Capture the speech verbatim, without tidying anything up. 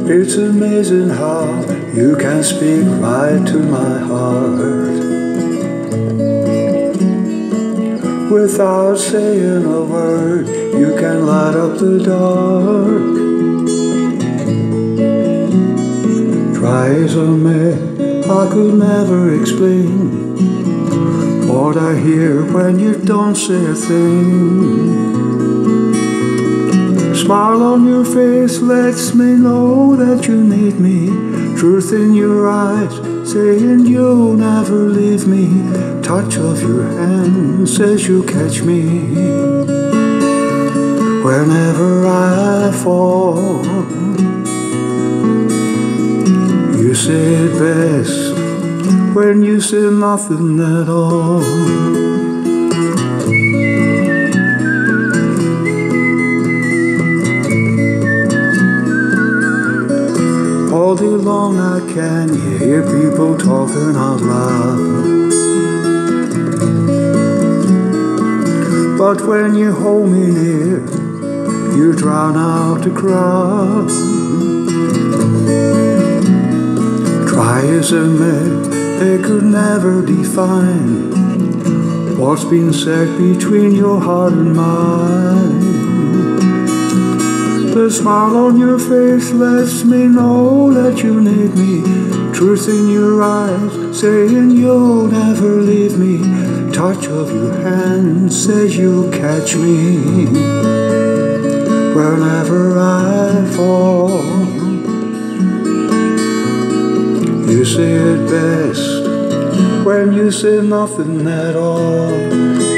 It's amazing how you can speak right to my heart without saying a word. You can light up the dark. Try as I may, I could never explain what I hear when you don't say a thing. Smile on your face lets me know that you need me. Truth in your eyes saying you'll never leave me. Touch of your hand says you'll catch me whenever I fall. You say it best when you say nothing at all. All day long I can hear people talking out loud, but when you hold me near, you drown out the crowd. Try as I may, they could never define what's been said between your heart and mine. The smile on your face lets me know that you need me. Truth in your eyes saying you'll never leave me. Touch of your hand says you'll catch me whenever I fall. You say it best when you say nothing at all.